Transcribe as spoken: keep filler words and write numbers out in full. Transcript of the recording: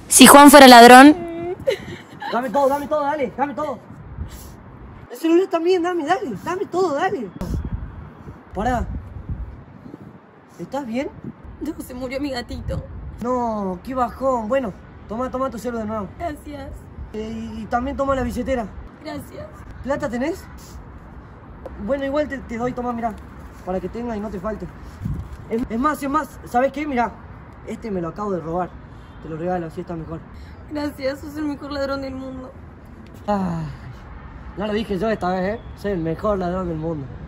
Si Juan fuera ladrón... Dame todo, dame todo, dale, dame todo. El celular también, dame, dale, dame todo, dale. Pará. ¿Estás bien? No, se murió mi gatito. No, qué bajón. Bueno, toma, toma tu celular de nuevo. Gracias. Eh, y también toma la billetera. Gracias. ¿Plata tenés? Bueno, igual te, te doy, toma, mirá, para que tengas y no te falte. Es, es más, es más, ¿sabés qué? Mirá, este me lo acabo de robar. Te lo regalo, así está mejor. Gracias, sos el mejor ladrón del mundo. Ay, no lo dije yo esta vez, ¿eh? Soy el mejor ladrón del mundo.